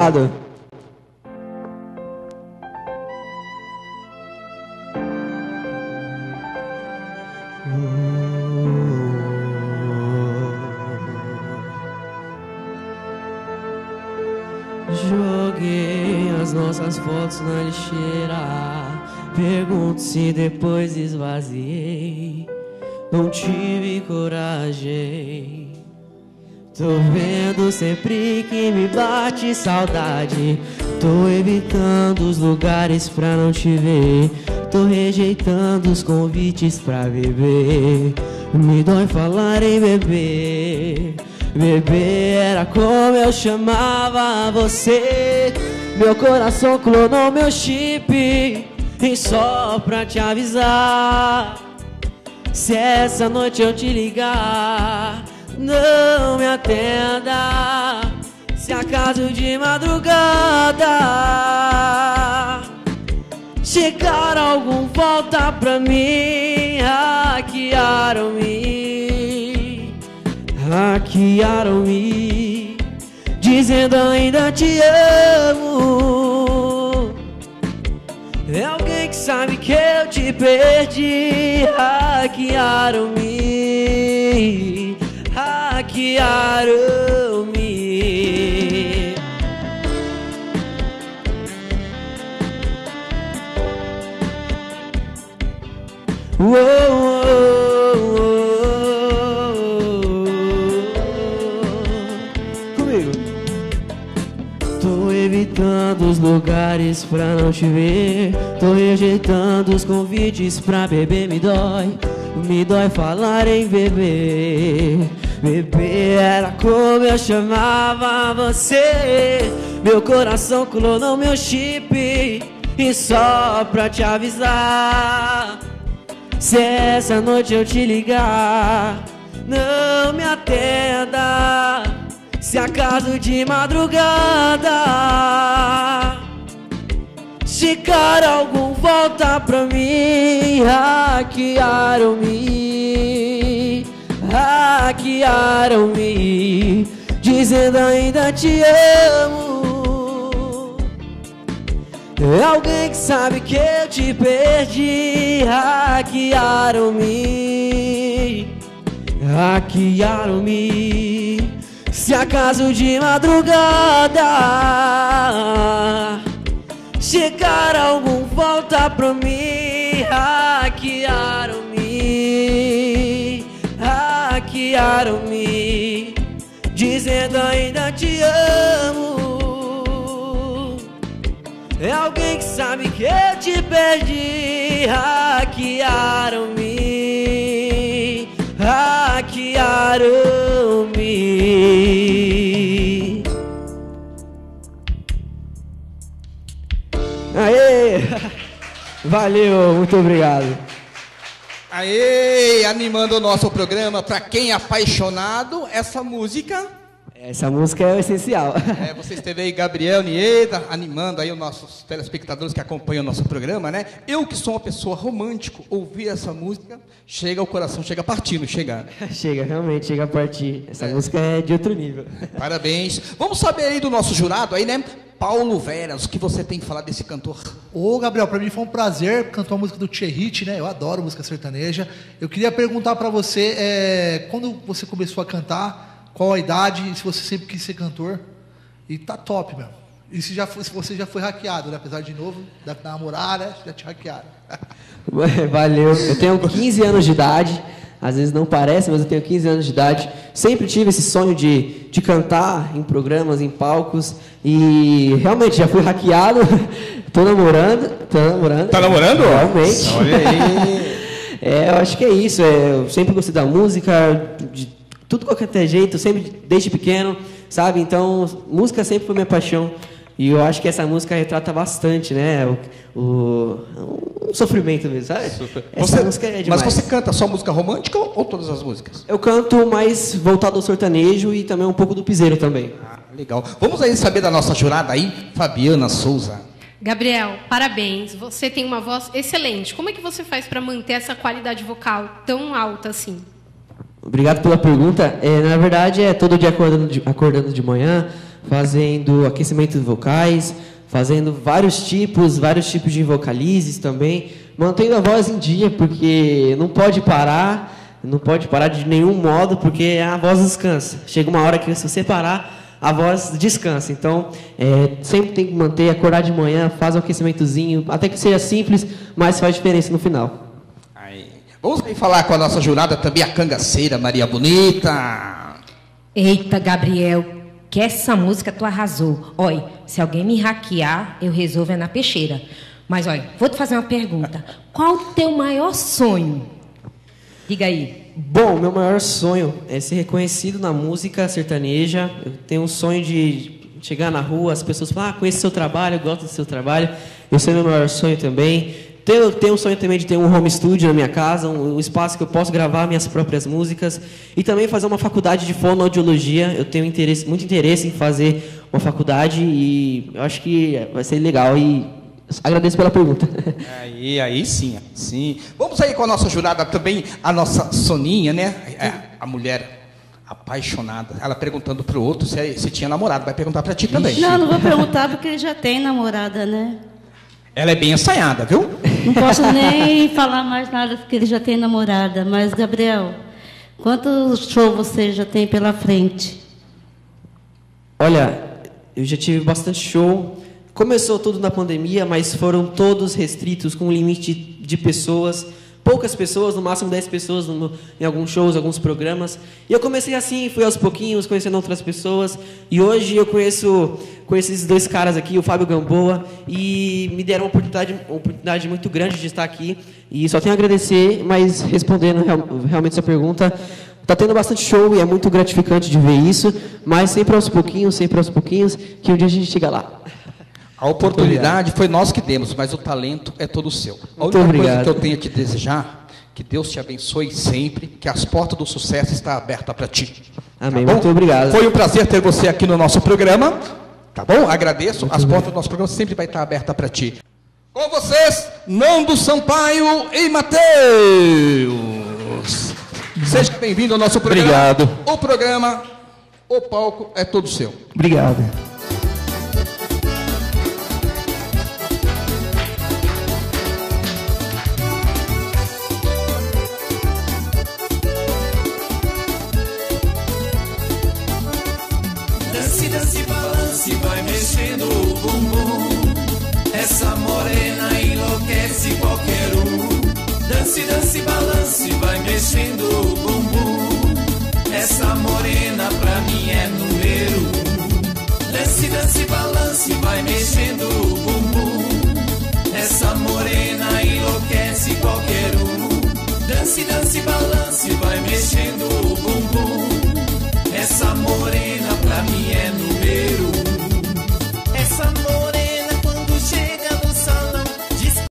obrigado. Joguei as nossas fotos na lixeira. Pergunto se depois esvaziei. Não tive coragem. Tô vendo sempre que me bate saudade. Tô evitando os lugares pra não te ver. Tô rejeitando os convites pra beber. Me dói falar em beber. Beber era como eu chamava você. Meu coração clonou meu chip. E só pra te avisar, se essa noite eu te ligar, não me atenda. Se acaso de madrugada chegar algum, volta pra mim. Hackearam-me, dizendo ainda te amo. É alguém que sabe que eu te perdi. Hackearam-me. Comigo. Tô evitando os lugares pra não te ver. Tô rejeitando os convites pra beber. Me dói falar em beber. Beber era como eu chamava você. Meu coração clonou meu chip. E só pra te avisar, se essa noite eu te ligar, não me atenda. Se acaso de madrugada chegar algum, volta pra mim. Hackearam-me, dizendo ainda te amo. É alguém que sabe que eu te perdi. Hackearam-me, se acaso de madrugada chegar algum, volta pra mim. Hackearam-me, dizendo ainda te amo. É alguém que sabe que eu te perdi. Hackearam-me. Aê! Valeu, muito obrigado. Aê! Animando o nosso programa. Para quem é apaixonado, essa música é o essencial. Você esteve aí, Gabriel Nieda, animando aí os nossos telespectadores que acompanham o nosso programa, né? Eu que sou uma pessoa romântica, ouvir essa música, chega ao coração, chega a partir, não chega? Chega, realmente, chega a partir. Essa música é de outro nível. Parabéns. Vamos saber aí do nosso jurado aí, né? Paulo Veras, o que você tem que falar desse cantor? Ô, Gabriel, para mim foi um prazer cantar a música do Tchê, né? Eu adoro música sertaneja. Eu queria perguntar para você, quando você começou a cantar, qual a idade, e se você sempre quis ser cantor? E tá top, meu. E se você já foi hackeado, né? Apesar de novo, da namorada, né? Já te hackearam. Valeu. Eu tenho 15 anos de idade. Às vezes não parece, mas eu tenho 15 anos de idade. Sempre tive esse sonho de cantar em programas, em palcos. E realmente já fui hackeado. Tô namorando. Tá namorando? Realmente. Olha aí. Eu acho que é isso. Eu sempre gostei da música, de tudo qualquer jeito, sempre desde pequeno, sabe? Então, música sempre foi minha paixão. E eu acho que essa música retrata bastante, né? O sofrimento mesmo, sabe? Essa música é demais. Mas você canta só música romântica ou todas as músicas? Eu canto mais voltado ao sertanejo e também um pouco do piseiro também. Legal. Vamos aí saber da nossa jurada aí, Fabiana Souza. Gabriel, parabéns. Você tem uma voz excelente. Como é que você faz para manter essa qualidade vocal tão alta assim? Obrigado pela pergunta. Na verdade, todo dia acordando de manhã, fazendo aquecimento vocais, fazendo vários tipos de vocalizes também, mantendo a voz em dia, porque não pode parar de nenhum modo, porque a voz descansa. Chega uma hora que se você parar, a voz descansa. Então, sempre tem que manter, acordar de manhã, faz um aquecimentozinho, até que seja simples, mas faz diferença no final. Vamos aí falar com a nossa jurada também, a cangaceira Maria Bonita. Eita, Gabriel, que essa música tu arrasou. Olha, se alguém me hackear, eu resolvo na peixeira. Mas, olha, vou te fazer uma pergunta. Qual o teu maior sonho? Diga aí. Bom, meu maior sonho é ser reconhecido na música sertaneja. Eu tenho um sonho de chegar na rua, as pessoas falam, conheço seu trabalho, eu gosto do seu trabalho. Esse é o meu maior sonho também. Tenho um sonho também de ter um home studio na minha casa, um espaço que eu possa gravar minhas próprias músicas e também fazer uma faculdade de fonoaudiologia. Eu tenho muito interesse em fazer uma faculdade e eu acho que vai ser legal e agradeço pela pergunta. Aí sim. Vamos aí com a nossa jurada também, a nossa Soninha, né? A mulher apaixonada. Ela perguntando para o outro se tinha namorado. Vai perguntar para ti também. Não vou perguntar porque ele já tem namorada, né? Ela é bem ensaiada, viu? Não posso nem falar mais nada porque ele já tem namorada. Mas, Gabriel, quantos shows você já tem pela frente? Olha, eu já tive bastante show. Começou tudo na pandemia, mas foram todos restritos com um limite de pessoas. Poucas pessoas, no máximo 10 pessoas em alguns shows, alguns programas. E eu comecei assim, fui aos pouquinhos, conhecendo outras pessoas. E hoje eu conheço esses dois caras aqui, o Fábio Gamboa, e me deram uma oportunidade muito grande de estar aqui. E só tenho a agradecer, mas respondendo realmente essa pergunta, está tendo bastante show e é muito gratificante de ver isso, mas sempre aos pouquinhos, que um dia a gente chega lá. A oportunidade foi nós que demos, mas o talento é todo seu. A única coisa que eu tenho a te desejar, que Deus te abençoe sempre, que as portas do sucesso estão abertas para ti. Amém, tá muito obrigado. Foi um prazer ter você aqui no nosso programa, tá bom? Agradeço, as portas do nosso programa sempre vai estar abertas para ti. Com vocês, Nando Sampaio e Matheus. Seja bem-vindo ao nosso programa. Obrigado. O programa, o palco é todo seu. Obrigado. Dance, balance, vai mexendo o bumbum. Essa morena enlouquece qualquer um. Dance, balance, vai mexendo o bumbum. Essa morena pra mim é número 1. Dance, balance, vai mexendo o bumbum. Essa morena enlouquece qualquer um. Dance, balance, vai mexendo